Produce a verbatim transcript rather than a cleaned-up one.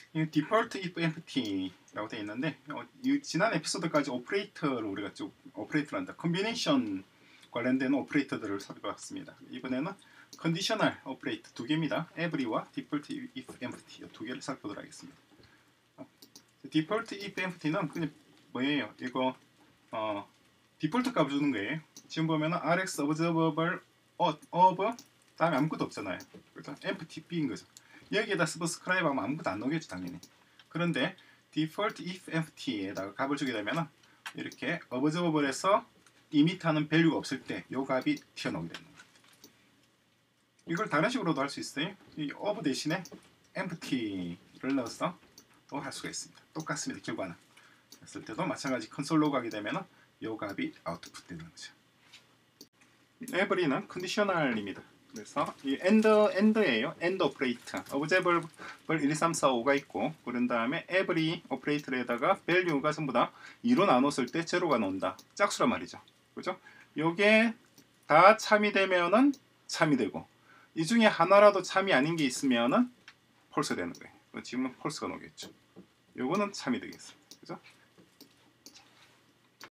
이 디폴트 if empty라고 되어 있는데 어, 이 지난 에피소드까지 오퍼레이터를 우리가 쭉 오퍼레이터를 한다. 컨비네이션 관련된 오퍼레이터들을 살펴봤습니다. 이번에는 컨디셔널 오퍼레이터 두 개입니다. every와 디폴트 if empty 두 개를 살펴보도록 하겠습니다. 디폴트 if empty는 그냥 뭐예요? 이거 어, 디폴트 값을 주는 거예요. 지금 보면은 rx observable of 다음에 아무것도 없잖아요. 그렇죠? empty b인 거죠. 여기에다 서브스크라이브 하면 아무것도 안 나오겠죠, 당연히. 그런데 default if empty에다가 값을 주게 되면 이렇게 observable에서 이밋하는 밸류가 없을 때 이 값이 튀어나오게 되는 거예요. 이걸 다른 식으로도 할 수 있어요. 이 of 대신에 empty를 넣어서 또 할 수가 있습니다. 똑같습니다. 결과는. 했을 때도 마찬가지 컨솔로 가게 되면 이 값이 아웃풋 되는 거죠. every는 컨디셔널입니다. 그래서 이 end, end예요. end 오퍼레이터. observable 일, 이, 삼, 사, 오가 있고 그런 다음에 every 오퍼레이터에다가 value가 전부 다 이로 나눴을 때 제로가 나온다. 짝수란 말이죠. 그죠? 요게 다 참이 되면은 참이 되고 이 중에 하나라도 참이 아닌 게 있으면은 펄스 되는 거예요. 지금은 펄스가 나오겠죠. 요거는 참이 되겠습니다. 그죠?